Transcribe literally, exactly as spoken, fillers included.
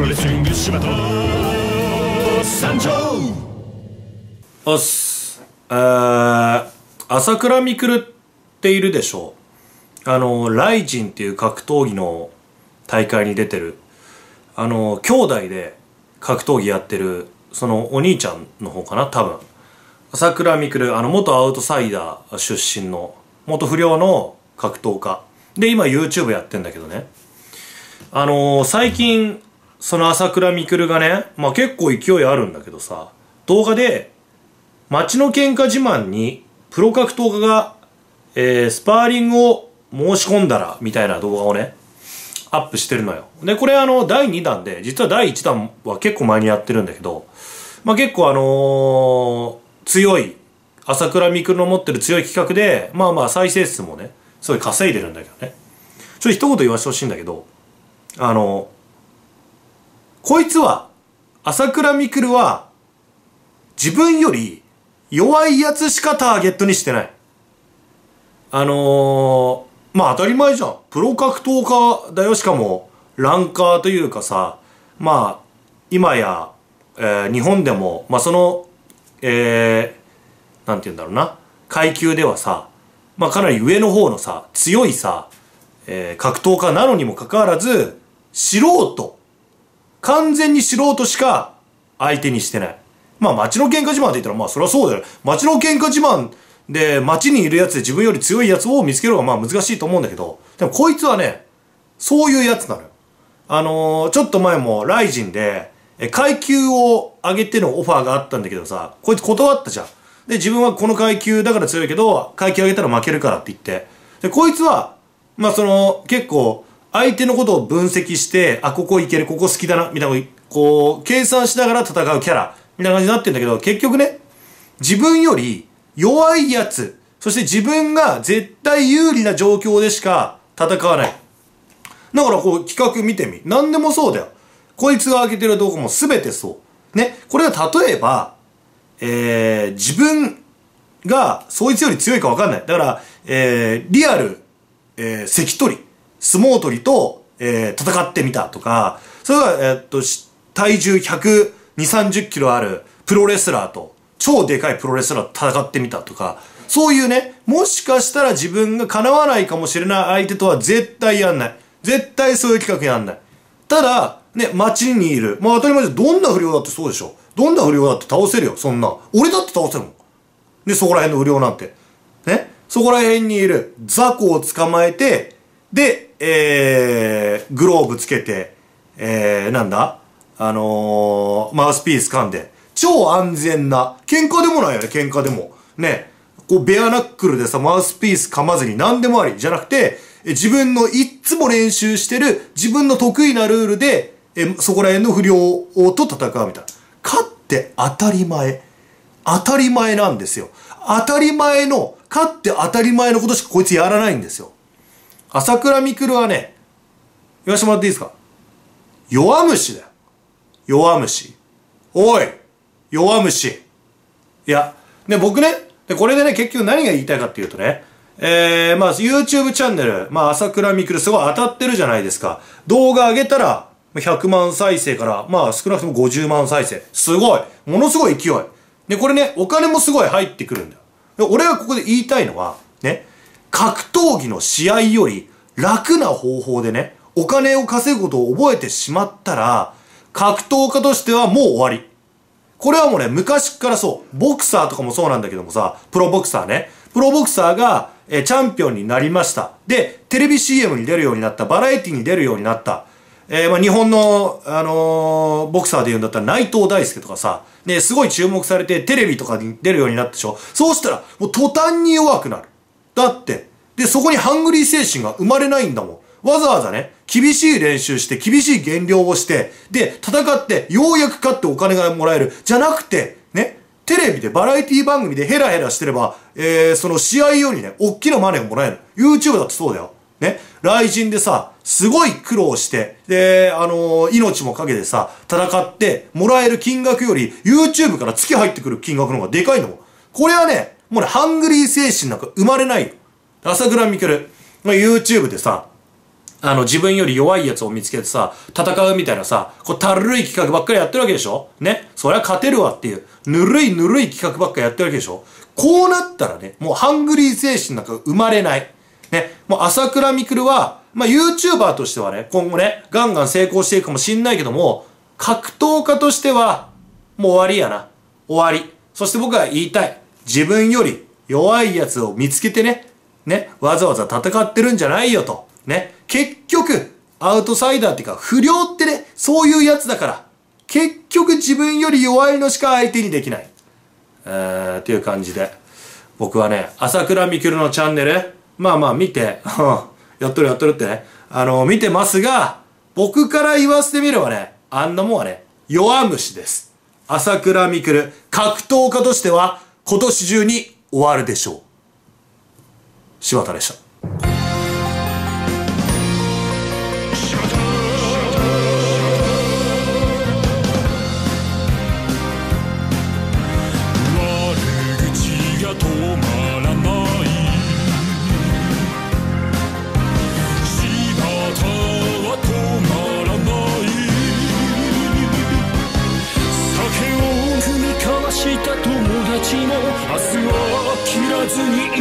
ロレスリング柴田参上。 おっす。えー、朝倉未来っているでしょう。あのライジンっていう格闘技の大会に出てる、あの兄弟で格闘技やってるそのお兄ちゃんの方かな、多分。朝倉未来、あの元アウトサイダー出身の元不良の格闘家で、今 YouTube やってんだけどね、あのー、最近その朝倉未来がね、まあ結構勢いあるんだけどさ、動画で街の喧嘩自慢にプロ格闘家が、えー、スパーリングを申し込んだらみたいな動画をねアップしてるのよ。でこれあのだいにだんで、実はだいいちだんは結構前にやってるんだけど、まあ結構あのー、強い朝倉未来の持ってる強い企画で、まあまあ再生数もねすごい稼いでるんだけどね。ちょっと一言言わせてほしいんだけど、あのこいつは朝倉未来は自分より弱いやつしかターゲットにしてない。あのー、まあ当たり前じゃん。プロ格闘家だよ。しかもランカーというかさ、まあ今や、えー、日本でもまあそのえー、なんて言うんだろうな、階級ではさ、まあかなり上の方のさ強いさ、えー、格闘家なのにもかかわらず、素人、完全に素人しか相手にしてない。まあ街の喧嘩自慢って言ったらまあそりゃそうだよ。街の喧嘩自慢で街にいるやつで自分より強いやつを見つけるのがまあ難しいと思うんだけど、でもこいつはねそういうやつなのよ。あのー、ちょっと前もライジンで階級を上げてのオファーがあったんだけどさ、こいつ断ったじゃん。で自分はこの階級だから強いけど階級上げたら負けるからって言って、でこいつはまあその結構相手のことを分析して、あここいける、ここ好きだなみたいなこう計算しながら戦うキャラみたいな感じになってんだけど、結局ね自分より弱いやつ、そして自分が絶対有利な状況でしか戦わない。だからこう企画見てみ、何でもそうだよ。こいつが上げてる動画も全てそうね。これが例えば、えー、自分がそいつより強いか分かんない。だから、えー、リアル、えー、関取相撲取りと、えー、戦ってみたとか、それが、えー、っと体重ひゃくにじゅう、さんじゅっキロあるプロレスラーと超でかいプロレスラーと戦ってみたとか、そういうね、もしかしたら自分が叶わないかもしれない相手とは絶対やんない。絶対そういう企画やんない。ただね、街にいる、まあ当たり前でどんな不良だってそうでしょ。どんな不良だって倒せるよ、そんな。俺だって倒せるもん。でそこら辺の不良なんてね、そこら辺にいる雑魚を捕まえて、で、えー、グローブつけて、えー、なんだあのー、マウスピース噛んで、超安全な、喧嘩でもないよね、喧嘩でも。ね、こう、ベアナックルでさ、マウスピース噛まずに何でもあり、じゃなくて、え自分のいっつも練習してる、自分の得意なルールで、えそこら辺の不良と戦うみたいな。勝って当たり前。当たり前なんですよ。当たり前の、勝って当たり前のことしかこいつやらないんですよ。朝倉未来はね、言わしてもらっていいですか？弱虫だよ。弱虫。おい弱虫。いや、ね、僕ね、で、これでね、結局何が言いたいかっていうとね、えー、まあ、YouTube チャンネル、まあ、朝倉未来すごい当たってるじゃないですか。動画上げたら、ひゃくまんさいせいから、まあ、少なくともごじゅうまんさいせい。すごい。ものすごい勢い。で、これね、お金もすごい入ってくるんだよ。で、俺がここで言いたいのは、ね、格闘技の試合より楽な方法でね、お金を稼ぐことを覚えてしまったら、格闘家としてはもう終わり。これはもうね、昔からそう。ボクサーとかもそうなんだけどもさ、プロボクサーね。プロボクサーが、えー、チャンピオンになりました。で、テレビ シーエム に出るようになった。バラエティに出るようになった。えー、まあ日本の、あのー、ボクサーで言うんだったら内藤大輔とかさ、ね、すごい注目されてテレビとかに出るようになったでしょ。そうしたら、もう途端に弱くなる。だって、で、そこにハングリー精神が生まれないんだもん。わざわざね、厳しい練習して、厳しい減量をして、で、戦って、ようやく勝ってお金がもらえる。じゃなくて、ね、テレビで、バラエティ番組でヘラヘラしてれば、えー、その試合よりね、大きなマネーがもらえる。YouTube だってそうだよ。ね、雷神でさ、すごい苦労して、で、あのー、命もかけてさ、戦って、もらえる金額より、YouTube から月入ってくる金額の方がでかいのも。これはね、もうね、ハングリー精神なんか生まれないよ。朝倉未来、まあ、YouTube でさ、 あの、自分より弱いやつを見つけてさ、戦うみたいなさ、こう、たるい企画ばっかりやってるわけでしょね。そりゃ勝てるわっていう、ぬるいぬるい企画ばっかりやってるわけでしょ。こうなったらね、もうハングリー精神なんか生まれない。ね。もう朝倉未来は、まあ、YouTuber としてはね、今後ね、ガンガン成功していくかもしんないけども、格闘家としては、もう終わりやな。終わり。そして僕は言いたい。自分より弱いやつを見つけてね、ね、わざわざ戦ってるんじゃないよと。ね。結局、アウトサイダーっていうか、不良ってね、そういうやつだから、結局自分より弱いのしか相手にできない。えー、っていう感じで。僕はね、朝倉未来のチャンネル、まあまあ見て、やっとるやっとるってね、あの、見てますが、僕から言わせてみればね、あんなもんはね、弱虫です。朝倉未来、格闘家としては、今年中に終わるでしょう。柴田でした。 した友達も明日は切らずに